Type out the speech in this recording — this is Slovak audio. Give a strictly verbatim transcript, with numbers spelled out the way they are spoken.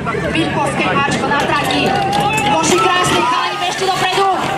Vilkovské háčko na trati. Koši krásny, chalani, bežte dopredu.